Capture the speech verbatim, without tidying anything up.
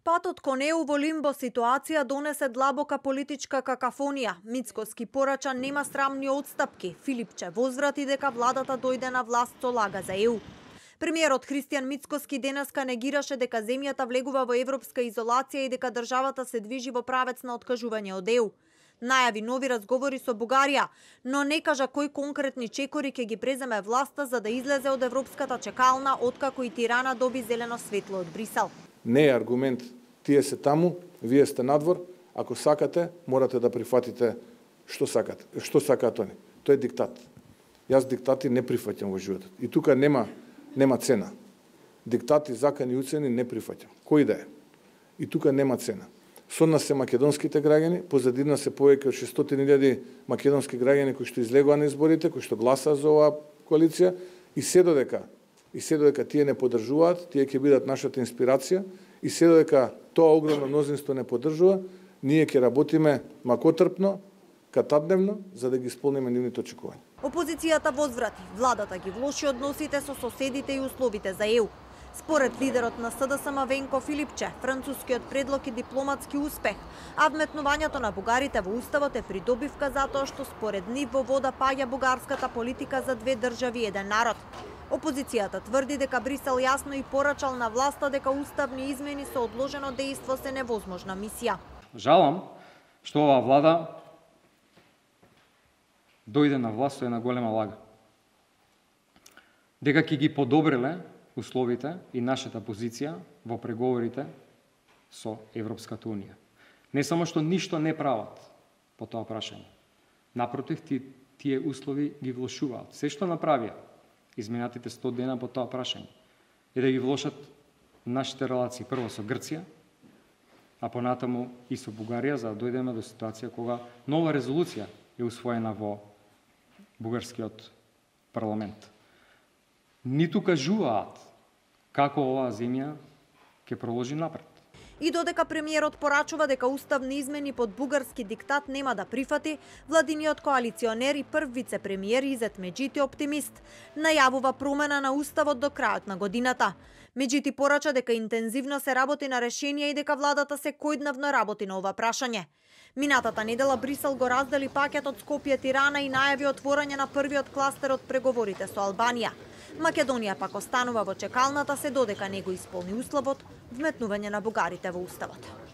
Патот кон Е У во лимбо ситуација донесе длабока политичка какафонија. Мицкоски порача нема срамни отстапки. Филипче возврати дека владата дојде на власт со лага за Е У. Премиерот Христијан Мицкоски денеска негираше дека земјата влегува во европска изолација и дека државата се движи во правец на откажување од Е У. Најави нови разговори со Бугарија, но не кажа кои конкретни чекори ќе ги преземе власта за да излезе од европската чекална откако и Тирана доби зелено светло од Брисел. Не е аргумент тие се таму, вие сте надвор, ако сакате, морате да прифатите што сакате. Што сакаат они? Тоа е диктат. Јас диктати не прифаќам во животот. И тука нема нема цена. Диктати, закани, уцени не прифаќам. Кој да е? И тука нема цена. Со нас се македонските граѓани, позади нас се повеќе од шестстотини илјади македонски граѓани кои што излегоа на изборите, кои што гласаа за оваа коалиција и се додека и се додека тие не поддржуваат, тие ќе бидат нашата инспирација и се додека тоа огромно мнозинство не поддржува, ние ќе работиме макотрпно, катадневно, за да ги исполниме нивните очекувања. Опозицијата возврати, владата ги влоши односите со соседите и условите за Е У. Според лидерот на С Д С М Венко Филипче, францускиот предлог е дипломатски успех, а вметнувањето на бугарите во уставот е придобивка затоа што според нив во вода паѓа бугарската политика за две држави еден народ. Опозицијата тврди дека Брисел јасно и порачал на власта дека уставни измени со одложено дејство се невозможна мисија. Жалам што оваа влада дојде на власт со една голема лага. Дека ќе ги подобриле условите и нашата позиција во преговорите со Европската Унија. Не само што ништо не прават по тоа прашање. Напротив, тие услови ги влошуваат. Се што направија изминатите сто дена по тоа прашање е да ги влошат нашите релации прво со Грција, а понатаму и со Бугарија, за да дојдеме до ситуација кога нова резолуција е усвоена во бугарскиот парламент. Ниту кажуваат како оваа земја ќе проложи напред. И додека премиерот порачува дека уставни измени под бугарски диктат нема да прифати, владиниот коалиционер и прв вице-премиер Изет Меджити оптимист најавува промена на уставот до крајот на годината. Меджити порача дека интензивно се работи на решенија и дека владата секојдневно работи на ова прашање. Минатата недела Брисел го раздели пакетот Скопје Тирана и најави отворање на првиот кластер од преговорите со Албанија. Македонија пак останува во чекалната се додека не го исполни условот вметнување на бугарите во уставот.